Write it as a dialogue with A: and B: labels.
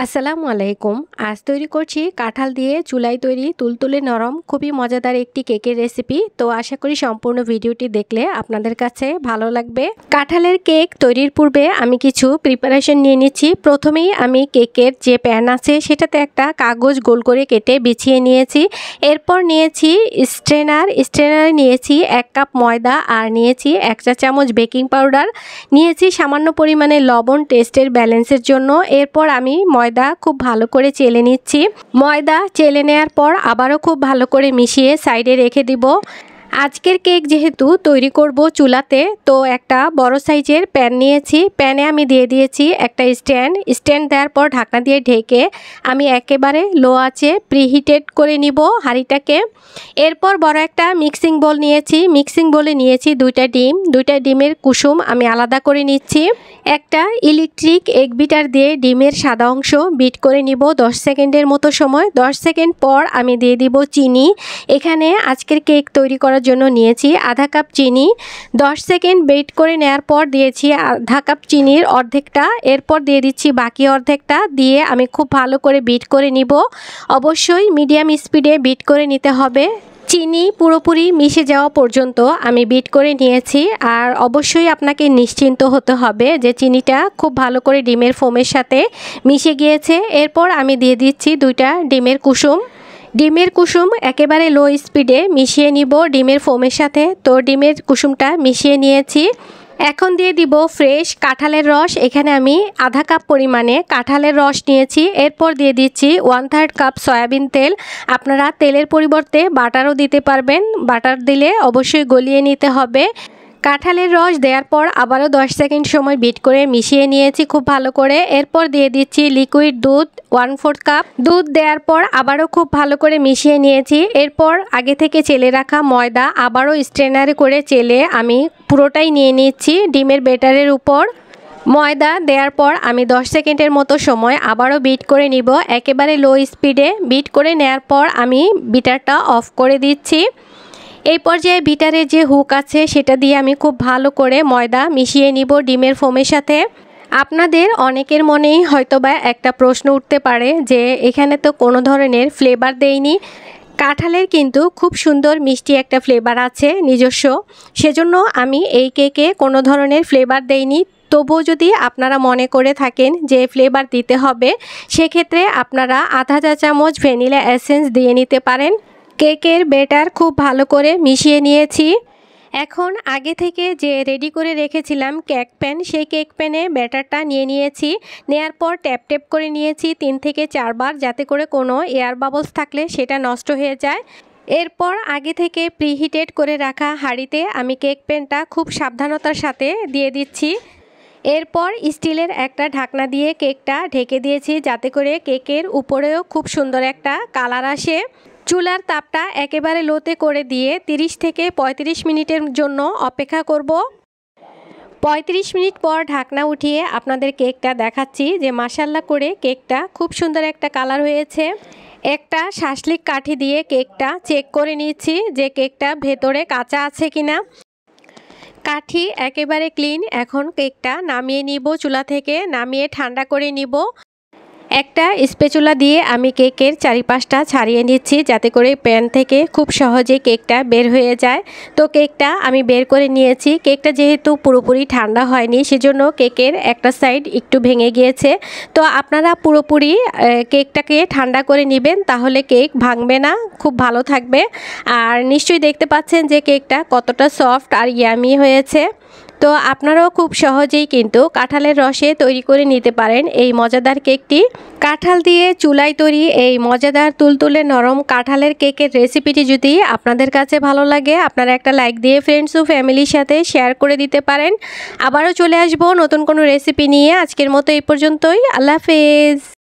A: আসসালামু আলাইকুম। আজ তৈরি করছি কাঁঠাল দিয়ে চুলায় তৈরি তুলতুলে নরম খুবই মজাদার একটি কেকের রেসিপি। তো আশা করি সম্পূর্ণ ভিডিওটি দেখলে আপনাদের কাছে ভালো লাগবে। কাঁঠালের কেক তৈরির পূর্বে আমি কিছু প্রিপারেশন নিয়ে নিচ্ছি। প্রথমেই আমি কেকের যে প্যান আছে সেটাতে একটা কাগজ গোল করে কেটে বিছিয়ে নিয়েছি। এরপর নিয়েছি স্ট্রেনারে নিয়েছি 1 কাপ ময়দা আর নিয়েছি 1 চা চামচ বেকিং পাউডার, নিয়েছি সামান্য পরিমাণে লবণ টেস্টের ব্যালেন্সের জন্য। এরপর আমি ময়দা খুব ভালো করে চেলে নিচ্ছি। ময়দা চেলে নেওয়ার পর আবারও খুব ভালো করে মিশিয়ে সাইডে রেখে দিব। আজকের কেক যেহেতু তৈরি করব চুলাতে, তো একটা বড় সাইজের প্যান নিয়েছি। প্যানে আমি দিয়ে দিয়েছি একটা স্ট্যান্ড দেওয়ার পর ঢাকনা দিয়ে ঢেকে আমি একেবারে লো আঁচে প্রিহিটেড করে নিব হাঁড়িটাকে। এরপর বড় একটা মিক্সিং বোল নিয়েছি। মিক্সিং বোলে নিয়েছি 2টা ডিম। 2টা ডিমের কুসুম আমি আলাদা করে নিচ্ছি। একটা ইলেকট্রিক এগ বিটার দিয়ে ডিমের সাদা অংশ বিট করে নিব 10 সেকেন্ডের মতো সময়। 10 সেকেন্ড পর আমি দিয়ে দিব চিনি। এখানে আজকের কেক তৈরি করার জন্য নিয়েছি আধা কাপ চিনি। 10 সেকেন্ড বিট করে নেওয়ার পর দিয়েছি আধা কাপ চিনির অর্ধেকটা। এরপর দিয়ে দিচ্ছি বাকি অর্ধেকটা, দিয়ে আমি খুব ভালো করে বিট করে নিব। অবশ্যই মিডিয়াম স্পিডে বিট করে নিতে হবে। চিনি পুরোপুরি মিশে যাওয়া পর্যন্ত আমি বিট করে নিয়েছি। আর অবশ্যই আপনাকে নিশ্চিন্ত হতে হবে যে চিনিটা খুব ভালো করে ডিমের ফোমের সাথে মিশে গিয়েছে। এরপর আমি দিয়ে দিচ্ছি 2টা ডিমের কুসুম। ডিমের কুসুম একেবারে লো স্পিডে মিশিয়ে নিব ডিমের ফোমের সাথে। তো ডিমের কুসুমটা মিশিয়ে নিয়েছি। এখন দিয়ে দিব ফ্রেশ কাঁঠালের রস। এখানে আমি আধা কাপ পরিমাণে কাঁঠালের রস নিয়েছি। এরপর দিয়ে দিচ্ছি 1/3 কাপ সয়াবিন তেল। আপনারা তেলের পরিবর্তে বাটারও দিতে পারবেন। বাটার দিলে অবশ্যই গলিয়ে নিতে হবে। কাঁঠালের রস দেওয়ার পর আবারও 10 সেকেন্ড সময় বিট করে মিশিয়ে নিয়েছি খুব ভালো করে। এরপর দিয়ে দিচ্ছি লিকুইড দুধ 1/4 কাপ। দুধ দেওয়ার পর আবারও খুব ভালো করে মিশিয়ে নিয়েছি। এরপর আগে থেকে চেলে রাখা ময়দা আবারও স্ট্রেনারে করে চেলে আমি পুরোটাই নিয়ে নিচ্ছি ডিমের ব্যাটারের উপর। ময়দা দেওয়ার পর আমি 10 সেকেন্ডের মতো সময় আবারও বিট করে নিব একেবারে লো স্পিডে। বিট করে নেওয়ার পর আমি বিটারটা অফ করে দিচ্ছি। এই পর্যায়ে বিটারের যে হুক আছে সেটা দিয়ে আমি খুব ভালো করে ময়দা মিশিয়ে নিব ডিমের ফোমের সাথে। আপনাদের অনেকের মনেই হয়তোবা একটা প্রশ্ন উঠতে পারে যে এখানে তো কোনো ধরনের ফ্লেভার দেইনি। কাঁঠালের কিন্তু খুব সুন্দর মিষ্টি একটা ফ্লেভার আছে নিজস্ব, সেজন্য আমি এই কেকে কোনো ধরনের ফ্লেভার দেইনি। তবুও যদি আপনারা মনে করে থাকেন যে ফ্লেভার দিতে হবে, সেক্ষেত্রে আপনারা আধা চা চামচ ভ্যানিলা এসেন্স দিয়ে নিতে পারেন। কেকের ব্যাটার খুব ভালো করে মিশিয়ে নিয়েছি। এখন আগে থেকে যে রেডি করে রেখেছিলাম কেক প্যান, সেই কেক প্যানে ব্যাটারটা নিয়ে নিয়েছি। নেয়ার পর ট্যাপ করে নিয়েছি 3 থেকে 4 বার, যাতে করে কোনো এয়ার বাবলস থাকলে সেটা নষ্ট হয়ে যায়। এরপর আগে থেকে প্রিহিটেড করে রাখা হাঁড়িতে আমি কেক প্যানটা খুব সাবধানতার সাথে দিয়ে দিচ্ছি। এরপর স্টিলের একটা ঢাকনা দিয়ে কেকটা ঢেকে দিয়েছি, যাতে করে কেকের উপরেও খুব সুন্দর একটা কালার আসে। চুলার তাপটা একেবারে লোতে করে দিয়ে 30 থেকে 35 মিনিটের জন্য অপেক্ষা করব। 35 মিনিট পর ঢাকনা উঠিয়ে আপনাদের কেকটা দেখাচ্ছি যে মাশাআল্লাহ করে কেকটা খুব সুন্দর একটা কালার হয়েছে। একটা শাসলিক কাঠি দিয়ে কেকটা চেক করে নিচ্ছি যে কেকটা ভেতরে কাঁচা আছে কিনা। কাঠি একেবারে ক্লিন। এখন কেকটা নামিয়ে নিব, চুলা থেকে নামিয়ে ঠান্ডা করে নিব। একটা স্প্যাচুলা দিয়ে আমি কেকের চারিপাশটা ছাড়িয়ে নিচ্ছি, যাতে করে প্যান থেকে খুব সহজে কেকটা বের হয়ে যায়। তো কেকটা আমি বের করে নিয়েছি। কেকটা যেহেতু পুরোপুরি ঠান্ডা হয়নি, সেজন্য কেকের একটা সাইড একটু ভেঙে গিয়েছে। তো আপনারা পুরোপুরি কেকটাকে ঠান্ডা করে নেবেন, তাহলে কেক ভাঙবে না, খুব ভালো থাকবে। আর নিশ্চয়ই দেখতে পাচ্ছেন যে কেকটা কতটা সফট আর ইয়ামি হয়েছে। তো আপনারাও খুব সহজেই কিন্তু কাঁঠালের রসে তৈরি করে নিতে পারেন এই মজাদার কেকটি। কাঁঠাল দিয়ে চুলায় তৈরি এই মজাদার তুলতুলে নরম কাঁঠালের কেকের রেসিপিটি যদি আপনাদের কাছে ভালো লাগে, আপনারা একটা লাইক দিয়ে ফ্রেন্ডস ও ফ্যামিলির সাথে শেয়ার করে দিতে পারেন। আবারও চলে আসবো নতুন কোনো রেসিপি নিয়ে। আজকের মতো এই পর্যন্তই। আল্লাহ হাফেজ।